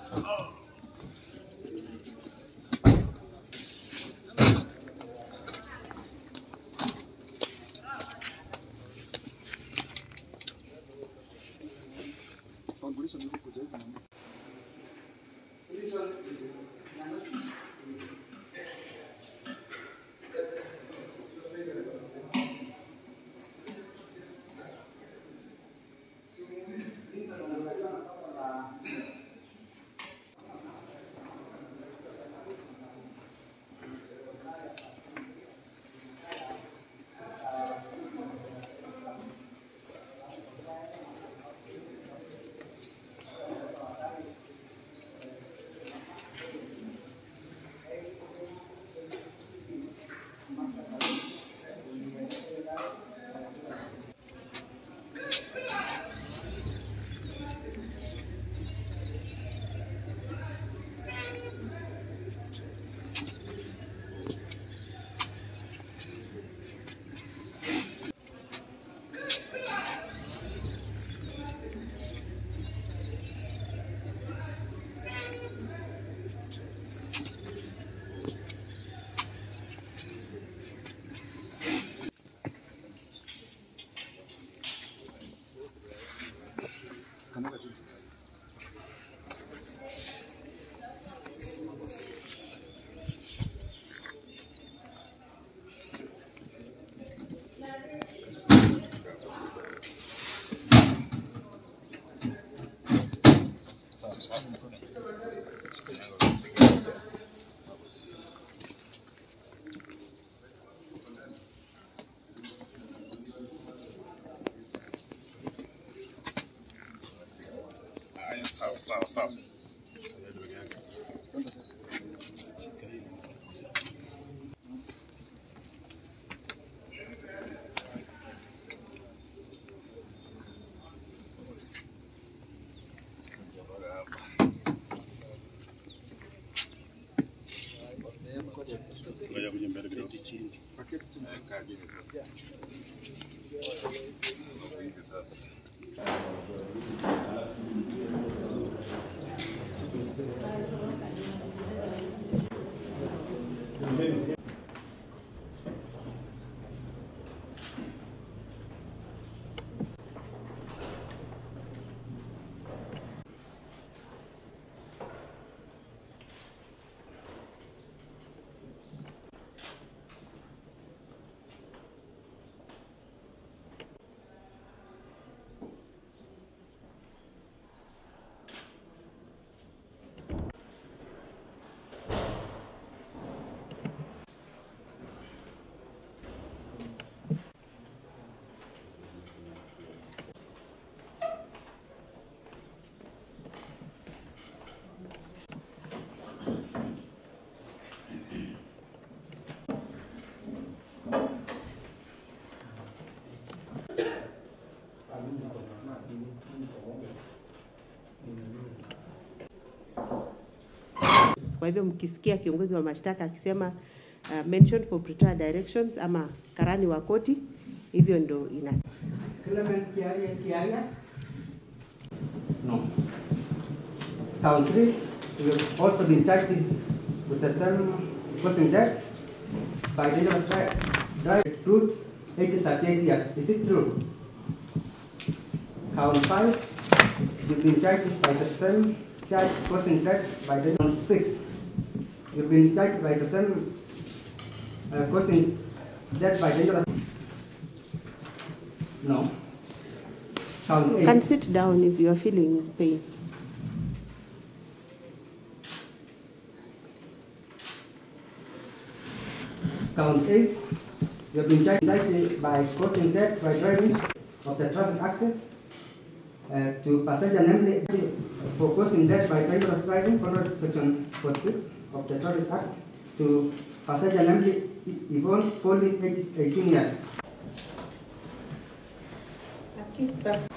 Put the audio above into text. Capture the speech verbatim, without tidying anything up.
Sawa sawa. Ngoja kuja mbele kidogo chini. Paketi chini. Kaa chini sasa. Ngoja sasa. Kwa hivyo mkisikia kiongozi wa mashtaka akisema uh, mention for pretrial directions ama karani wa koti, hivyo ndo inasema. Clement Kiaria Kiaria. No. Count three, we have also been charged with the same causing death by dangerous drive route eighteen thirty-eight years. Is it true? Count five, you've been charged by the same charge causing death by dangerous six. You've been charged by the same uh, causing death by dangerous. No. Count eight. You can sit down if you are feeling pain. Count eight. You have been charged by causing death by driving of the Traffic Act uh, to passenger, namely for causing death by dangerous driving, under section forty-six of the Traffic Act, to passenger, namely Yvonne Polly, eighteen years. Accused person.